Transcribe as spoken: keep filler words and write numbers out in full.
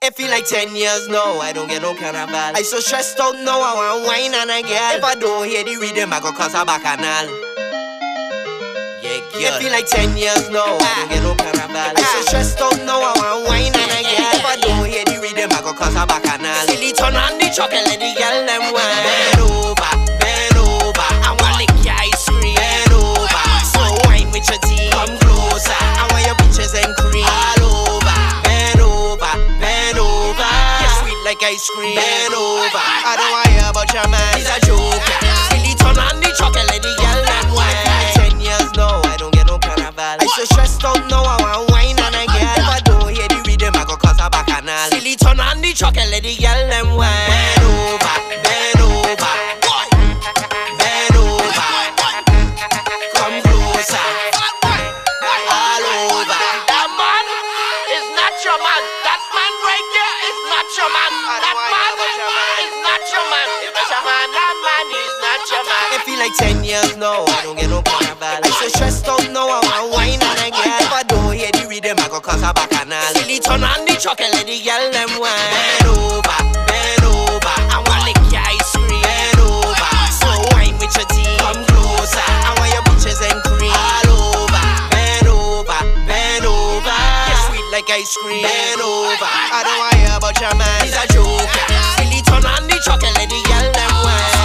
It feel like ten years now, I don't get no carnival. I so stressed out now, I want wine and a girl. If I don't hear the rhythm, I go cause a bacchanal. Yeah, girl. It feel like ten years now, I don't get no carnival. I so stressed out now, I want wine and a girl. If I don't hear the rhythm, I go cause a bacchanal. Silly turn on the truck and let the girl them wine. Bend over, bend over, I want lick your ice cream. Bend over, so wine with your teeth. Come closer, I want your pictures and cream. All over, bend over, bend over. You're sweet like ice cream. Bend over, I don't want to hear about your man. He's a joker. Silly turn on the truck and let the girl them wine. Ten years now, I don't get no carnival. I so stressed out now, I want wine and a girl. If I don't hear the rhythm, I go cause a bacchanal. Silly turn on the truck and let the girl them wine. Bend over, bend over, bend over. Come closer, all over. That man is not your man. That man right there is not your man. That man is not your man. If it's a man, that man is not your man. It feel like ten years now, I don't get no carnival. I so stressed out now, I want wine and a girl. If I don't hear the rhythm, I go cause a bacchanal. Silly turn on the truck and let the girl them wine. Bend over, bend over, I want lick your ice cream. Bend over, so wine with your teeth. Come closer, I want your pictures and cream. All over, bend over, bend over. You're sweet like ice cream. Bend over, I don't want to hear about your man. He's a joker. Silly turn on the truck and let the girl them wine.